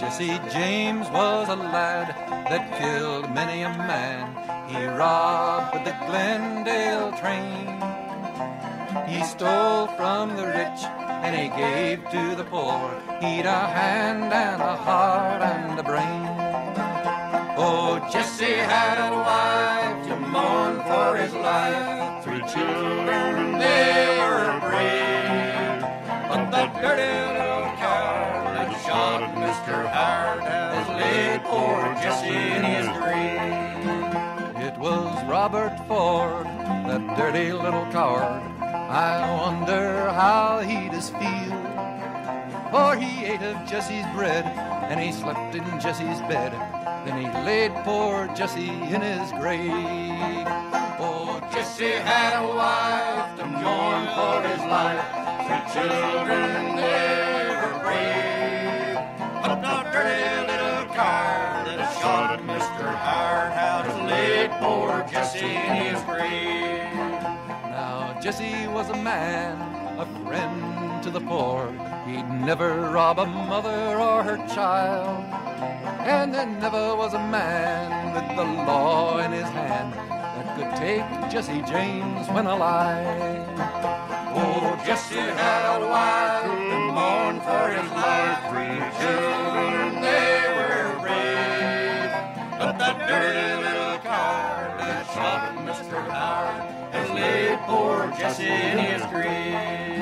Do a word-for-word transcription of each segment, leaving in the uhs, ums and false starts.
Jesse James was a lad that killed many a man. He robbed the Glendale train. He stole from the rich and he gave to the poor. He'd a hand and a heart and a brain. Oh, Jesse had a wife to mourn for his life. Three children, they were brave. But that dirty little coward that shot at Mister Howard has laid poor Jesse in his grave. It was Robert Ford, that dirty little coward. I wonder how he does feel. For he ate of Jesse's bread and he slept in Jesse's bed. Then he laid poor Jesse in his grave. Oh, Jesse had a wife to mourn for his life. Three children, they were brave. But the dirty little coward that shot at Mister Howard has laid poor Jesse in his grave. Now Jesse was a man, a friend to the poor. He'd never rob a mother or her child. And there never was a man with the law in his hand that could take Jesse James when alive. Oh, Jesse had a wife to mourn for his life. Three children, they were brave. But that dirty little coward that shot at Mister Howard has laid poor Jesse in his grave.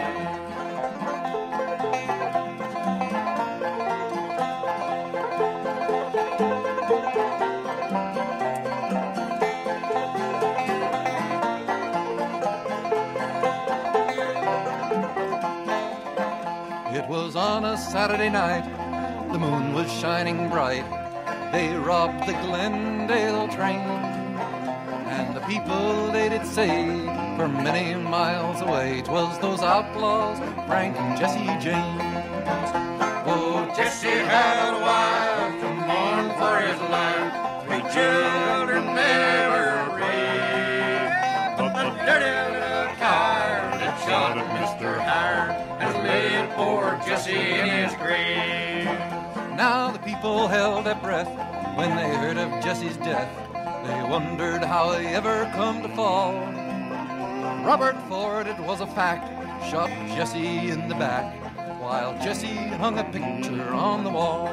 It was on a Saturday night, the moon was shining bright. They robbed the Glendale train, and the people they did say for many miles away 'twas those outlaws, Frank and Jesse James. Oh, Jesse had a wife to mourn for his life. Three children, they were brave. But the dirty little coward that shot at Mister Howard has laid poor Jesse in his grave. Now the people held their breath when they heard of Jesse's death. They wondered how he ever come to fall. Robert Ford, it was a fact, shot Jesse in the back while Jesse hung a picture on the wall.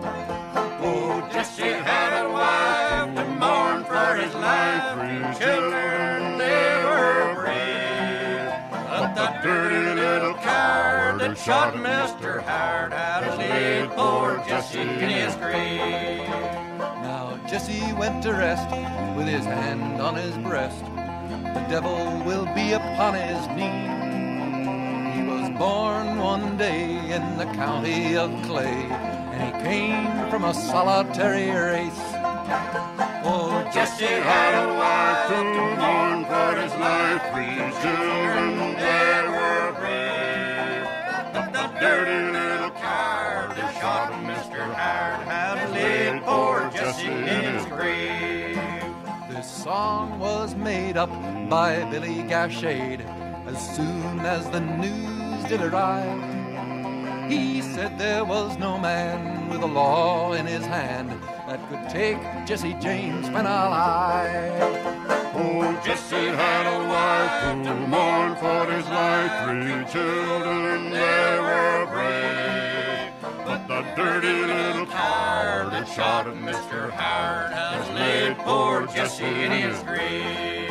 Oh, Jesse had a wife to mourn for his life. Three children, they were brave. But the dirty little coward that shot Mister Howard has laid poor Jesse in his grave. Now Jesse went to rest with his hand on his breast. The devil will be upon his knee. He was born one day in the county of Clay, and he came from a solitary race. Oh, Jesse had a wife to mourn for his life. Three children, they were brave. But the dirty little coward that shot Mister Howard has laid poor Jesse in his grave. This song was made up by Billy Gashade as soon as the news did arrive. He said there was no man with a law in his hand that could take Jesse James when alive. Oh, Jesse had a wife to mourn for his life. Three children, they were brave. But the dirty little coward that shot at Mister Howard has laid poor Jesse in his grave.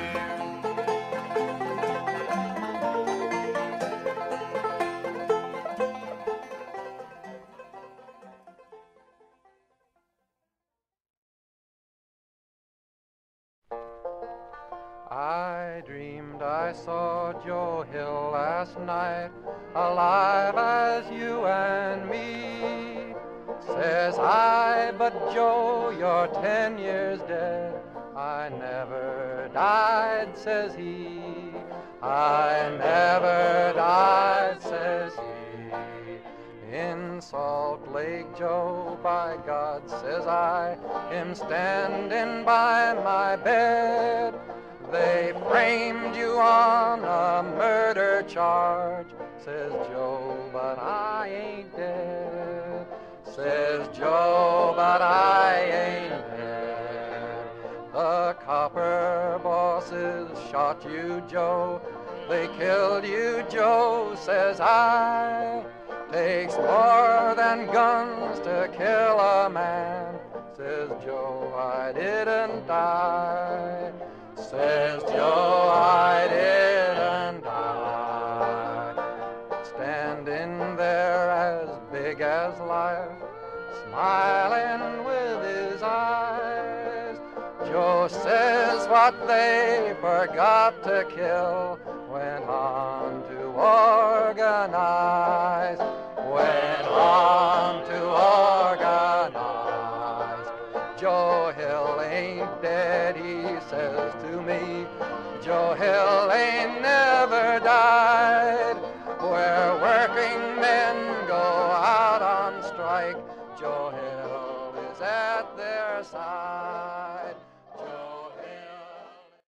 I dreamed I saw Joe Hill last night, alive as you and me. Says I, but Joe, you're ten years dead. I never died, says he. I never died, says he. In Salt Lake, Joe, by God, says I, am standing by my bed. They framed you on a murder charge, says Joe, but I ain't dead. says Joe, but I ain't dead. The copper bosses shot you, Joe. They killed you, Joe, says I. Takes more than guns to kill a man, says Joe, I didn't die. Says Joe, I didn't die. Standing there as big as life, smiling with his eyes. Joe says what they forgot to kill went on to organize, went on to organize. Joe Hill ain't dead, he says to me. Joe Hill ain't never died. Where working men go out on strike, Joe Hill is at their side.